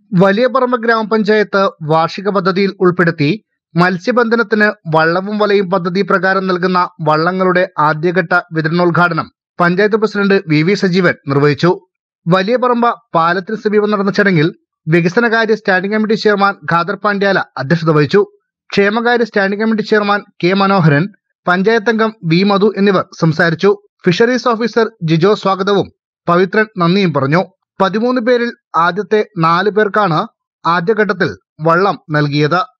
വലിയപറമ്പ് ഗ്രാമപഞ്ചായത്ത് വാർഷിക പദ്ധതിയിൽ ഉൾപ്പെടുത്തി മത്സ്യബന്ധനത്തിന് വള്ളവും വലയും പദ്ധതി പ്രകാരം നൽകുന്ന വള്ളങ്ങളുടെ ആദ്യഘട്ട വിതരണോദ്ഘാടനം പഞ്ചായത്ത് പ്രസിഡന്റ് വി സജീവൻ നിർവഹിച്ചു. വലിയപറമ്പ് പാലത്തിന് സമീപം നടന്ന ചടങ്ങിൽ വികസനകാര്യ standing committee chairman Khader Pandyala അധ്യക്ഷത വഹിച്ചു. ക്ഷേമകാര്യ standing committee chairman K Manoharan, panchayat അംഗം വി മധു എന്നിവർ സംസാരിച്ചു. ഫിഷറീസ് ഓഫീസർ ജിജോ സ്വാഗതവും പവിത്രൻ നന്ദിയും പറഞ്ഞു. 13 പേരിൽ ആദ്യത്തെ 4 പേർക്കാണ് ആദ്യഘട്ടത്തിൽ വള്ളം നൽകിയത്.